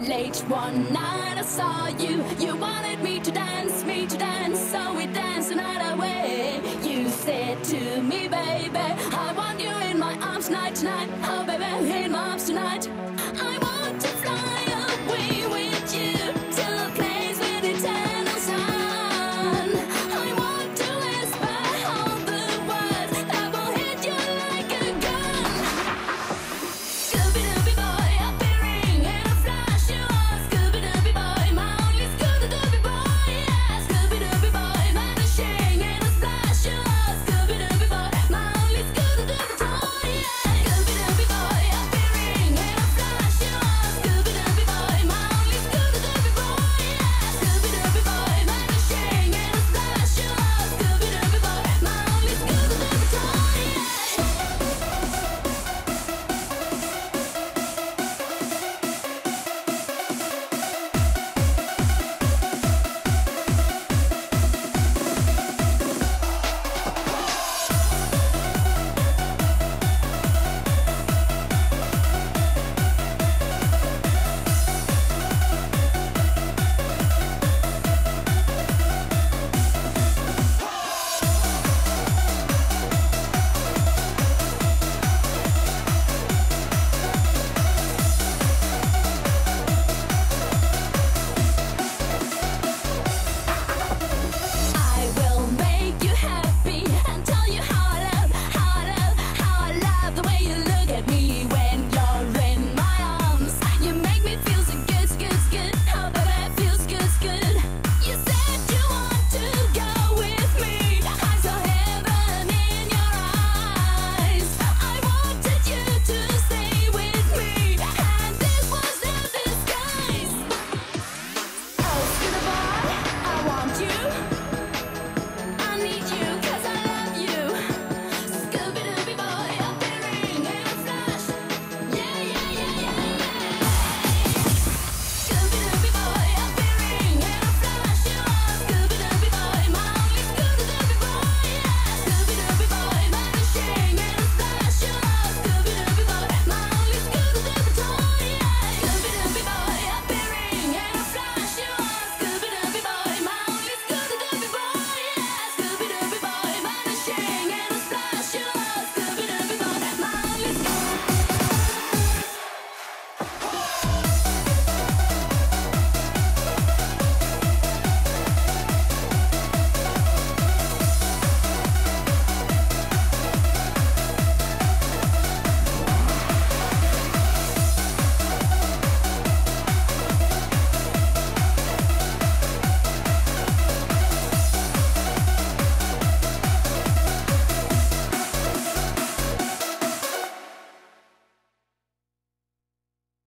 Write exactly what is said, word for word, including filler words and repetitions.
Late one night I saw you. You wanted me to dance, me to dance, so we danced the night away. You said to me, baby, I want you in my arms tonight, tonight. Oh, baby, in my arms tonight. I want